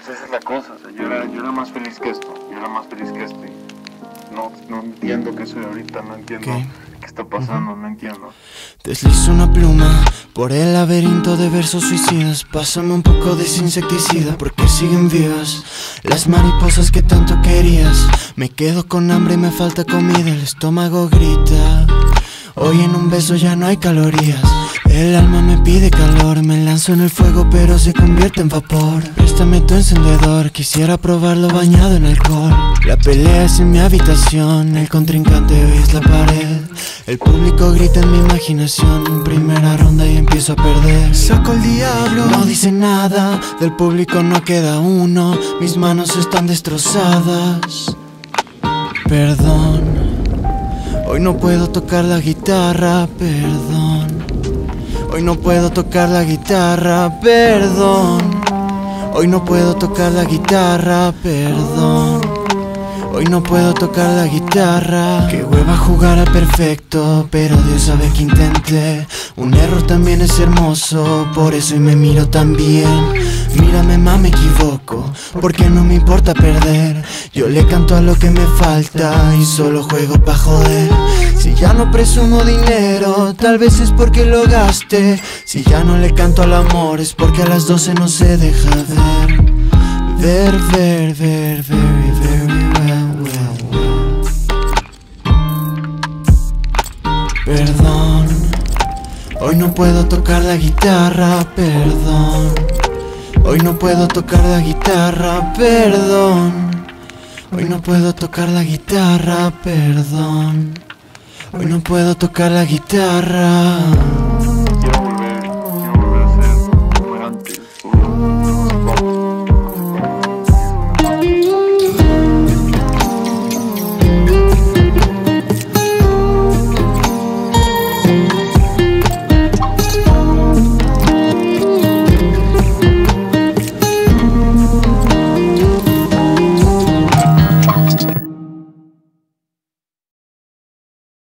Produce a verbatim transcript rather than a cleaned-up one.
Pues esa es la cosa, o sea, yo era, yo era más feliz que esto, yo era más feliz que esto. No, no entiendo qué soy ahorita, no entiendo ¿Qué? qué está pasando, uh-huh. no entiendo. Deslizo una pluma por el laberinto de versos suicidas. Pásame un poco de ese insecticida, porque siguen vivas las mariposas que tanto querías. Me quedo con hambre y me falta comida, el estómago grita. Hoy en un beso ya no hay calorías. El alma me pide calor, me lanzo en el fuego pero se convierte en vapor. Préstame tu encendedor, quisiera probarlo bañado en alcohol. La pelea es en mi habitación, el contrincante hoy es la pared. El público grita en mi imaginación, primera ronda y empiezo a perder. Saco el diablo, no dice nada, del público no queda uno. Mis manos están destrozadas. Perdón, hoy no puedo tocar la guitarra, perdón. Hoy no puedo tocar la guitarra, perdón. Hoy no puedo tocar la guitarra, perdón. Hoy no puedo tocar la guitarra. Qué hueva jugar al perfecto, pero Dios sabe que intenté. Un error también es hermoso, por eso hoy me miro tan bien. Mírame más, me equivoco, porque no me importa perder. Yo le canto a lo que me falta y solo juego pa' joder. Si ya no presumo dinero, tal vez es porque lo gaste. Si ya no le canto al amor, es porque a las doce no se deja ver. Ver, ver, ver, very, very well, well, well. Perdón, hoy no puedo tocar la guitarra, perdón. Hoy no puedo tocar la guitarra, perdón. Hoy no puedo tocar la guitarra, perdón. Hoy no puedo tocar la guitarra.